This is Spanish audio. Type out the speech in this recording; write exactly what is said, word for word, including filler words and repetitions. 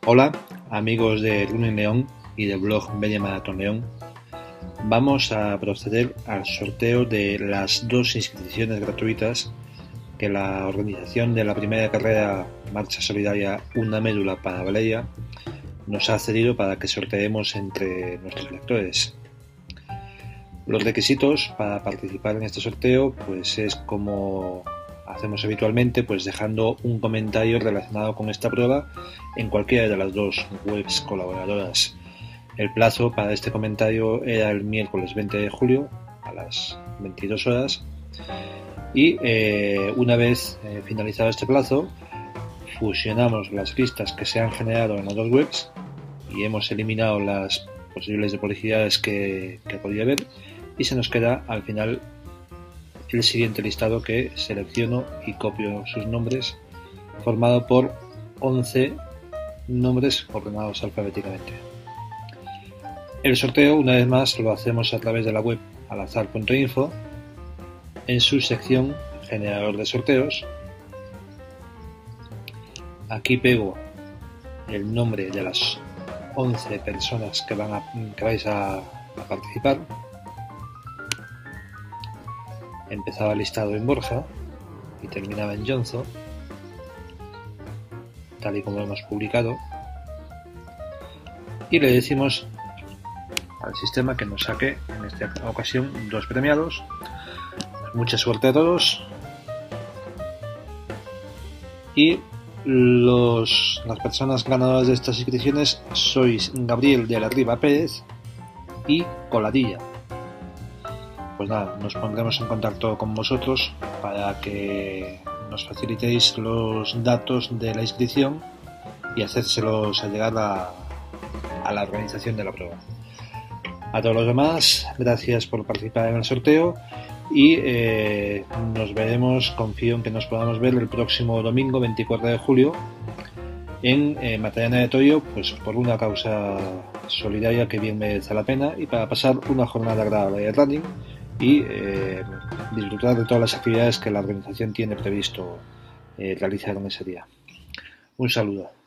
Hola amigos de Running León y del blog Media Maratón León. Vamos a proceder al sorteo de las dos inscripciones gratuitas que la organización de la primera carrera Marcha Solidaria Una Médula para Valeria nos ha cedido para que sorteemos entre nuestros lectores. Los requisitos para participar en este sorteo pues es como hacemos habitualmente, pues dejando un comentario relacionado con esta prueba en cualquiera de las dos webs colaboradoras. El plazo para este comentario era el miércoles veinte de julio a las veintidós horas y eh, una vez eh, finalizado este plazo fusionamos las listas que se han generado en las dos webs y hemos eliminado las posibles duplicidades que, que podía haber y se nos queda al final el siguiente listado que selecciono y copio sus nombres, formado por once nombres ordenados alfabéticamente. El sorteo, una vez más, lo hacemos a través de la web alazar punto info en su sección generador de sorteos. Aquí pego el nombre de las once personas que, van a, que vais a, a participar. Empezaba el listado en Borja y terminaba en Jonzo, tal y como hemos publicado, y le decimos al sistema que nos saque en esta ocasión dos premiados. Mucha suerte a todos y los, las personas ganadoras de estas inscripciones sois Gabriel de la Riva Pérez y Coladilla. Pues nada, nos pondremos en contacto con vosotros para que nos facilitéis los datos de la inscripción y hacérselos a llegar a, a la organización de la prueba. A todos los demás, gracias por participar en el sorteo y eh, nos veremos, confío en que nos podamos ver el próximo domingo veinticuatro de julio en eh, Matallana de Toyo, pues por una causa solidaria que bien merece la pena y para pasar una jornada agradable de running y eh, disfrutar de todas las actividades que la organización tiene previsto eh, realizar en ese día. Un saludo.